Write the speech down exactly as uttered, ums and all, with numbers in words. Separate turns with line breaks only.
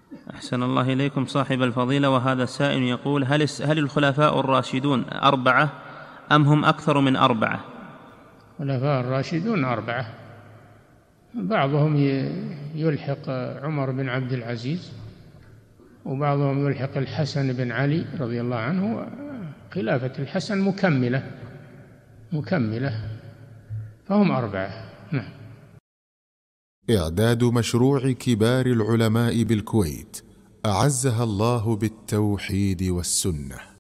أحسن الله إليكم صاحب الفضيلة. وهذا السائل يقول: هل هل الخلفاء الراشدون أربعة أم هم أكثر من أربعة؟
الخلفاء الراشدون أربعة، بعضهم يلحق عمر بن عبد العزيز، وبعضهم يلحق الحسن بن علي رضي الله عنه. خلافة الحسن مكملة مكملة فهم أربعة. نعم.
إعداد مشروع كبار العلماء بالكويت أعزها الله بالتوحيد والسنة.